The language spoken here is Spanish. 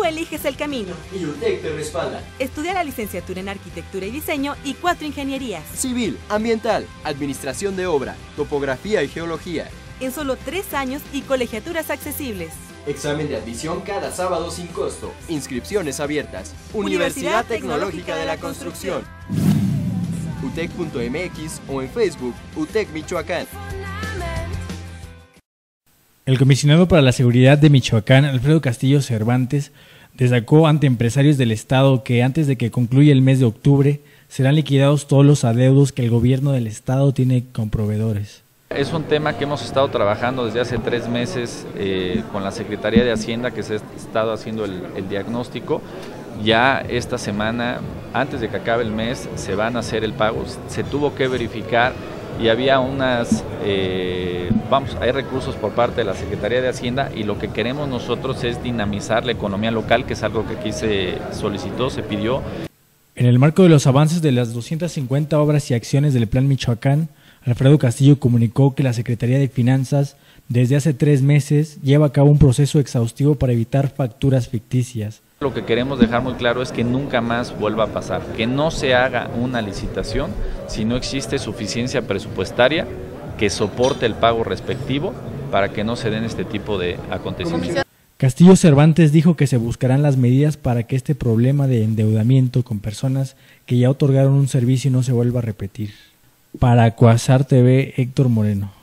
Tú eliges el camino. Y UTEC te respalda. Estudia la licenciatura en Arquitectura y Diseño y 4 ingenierías. Civil, ambiental, administración de obra, topografía y geología. En solo 3 años y colegiaturas accesibles. Examen de admisión cada sábado sin costo. Inscripciones abiertas. Universidad Tecnológica de la Construcción. UTEC.mx o en Facebook UTEC Michoacán. El comisionado para la seguridad de Michoacán, Alfredo Castillo Cervantes, destacó ante empresarios del estado que antes de que concluya el mes de octubre serán liquidados todos los adeudos que el gobierno del estado tiene con proveedores. Es un tema que hemos estado trabajando desde hace 3 meses con la Secretaría de Hacienda, que se ha estado haciendo el diagnóstico. Ya esta semana, antes de que acabe el mes, se van a hacer el pago. Se tuvo que verificar y había hay recursos por parte de la Secretaría de Hacienda, y lo que queremos nosotros es dinamizar la economía local, que es algo que aquí se solicitó, se pidió. En el marco de los avances de las 250 obras y acciones del Plan Michoacán, Alfredo Castillo comunicó que la Secretaría de Finanzas desde hace 3 meses lleva a cabo un proceso exhaustivo para evitar facturas ficticias. Lo que queremos dejar muy claro es que nunca más vuelva a pasar, que no se haga una licitación si no existe suficiencia presupuestaria que soporte el pago respectivo para que no se den este tipo de acontecimientos. Castillo Cervantes dijo que se buscarán las medidas para que este problema de endeudamiento con personas que ya otorgaron un servicio no se vuelva a repetir. Para Cuasar TV, Héctor Moreno.